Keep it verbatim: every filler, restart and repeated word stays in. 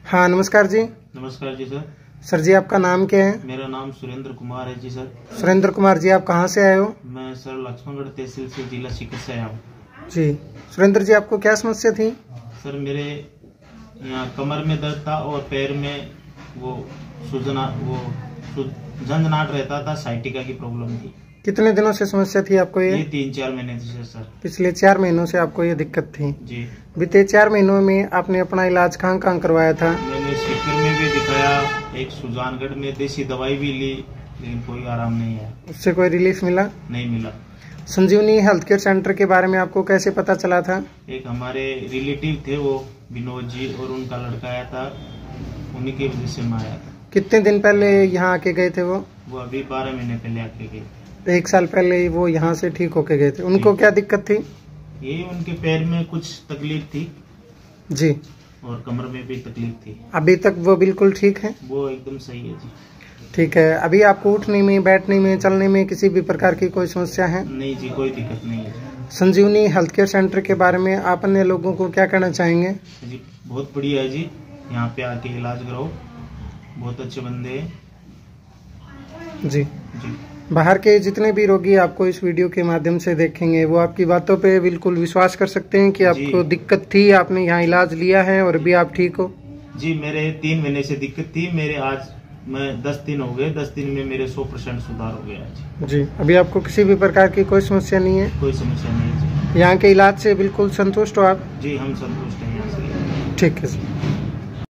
हाँ नमस्कार जी। नमस्कार जी सर। सर जी आपका नाम क्या है? मेरा नाम सुरेंद्र कुमार है जी सर। सुरेंद्र कुमार जी, आप कहाँ से आए हो? मैं सर लक्ष्मणगढ़ तहसील से जिला सीकर से आया हूँ जी। सुरेंद्र जी आपको क्या समस्या थी? सर मेरे यहाँ कमर में दर्द था और पैर में वो सूजना वो झंझनाहट रहता था, साइटिका की प्रॉब्लम थी। कितने दिनों से समस्या थी आपको ये? ये तीन चार महीने से सर। पिछले चार महीनों से आपको ये दिक्कत थी जी। बीते चार महीनों में आपने अपना इलाज कहाँ कहाँ करवाया था? मैंने सीकर में भी दिखाया, एक सुजानगढ़ में देसी दवाई भी ली, लेकिन कोई आराम नहीं है। उससे कोई रिलीफ मिला नहीं मिला। संजीवनी हेल्थ केयर सेंटर के बारे में आपको कैसे पता चला था? एक हमारे रिलेटिव थे वो विनोद जी, और उनका लड़का आया था, उन्हीं की वजह से मैं आया था। कितने दिन पहले यहाँ आके गए थे वो? वो अभी बारह महीने पहले आके गए। एक साल पहले ही वो यहाँ से ठीक होके गए थे। उनको क्या दिक्कत थी? ये उनके पैर में कुछ तकलीफ थी जी, और कमर में भी तकलीफ थी। अभी तक वो बिल्कुल ठीक है? वो एकदम सही है जी। ठीक है। अभी आपको उठने में, बैठने में, चलने में किसी भी प्रकार की कोई समस्या है? नहीं जी, कोई दिक्कत नहीं है। संजीवनी हेल्थ केयर सेंटर के बारे में आप अन्य लोगों को क्या कहना चाहेंगे? जी बहुत बढ़िया है जी, यहाँ पे आके इलाज कराओ, बहुत अच्छे बंदे हैं जी। जी। बाहर के जितने भी रोगी आपको इस वीडियो के माध्यम से देखेंगे वो आपकी बातों पे बिल्कुल विश्वास कर सकते हैं कि आपको दिक्कत थी, आपने यहाँ इलाज लिया है और अभी आप ठीक हो। जी मेरे तीन महीने से दिक्कत थी, मेरे आज मैं दस दिन हो गए, दस दिन में मेरे सौ परसेंट सुधार हो गया जी। जी, अभी आपको किसी भी प्रकार की कोई समस्या नहीं है? कोई समस्या नहीं है जी। यहाँ के इलाज से बिल्कुल संतुष्ट हो आप? जी हम संतुष्ट हैं यहाँ से। ठीक है सर।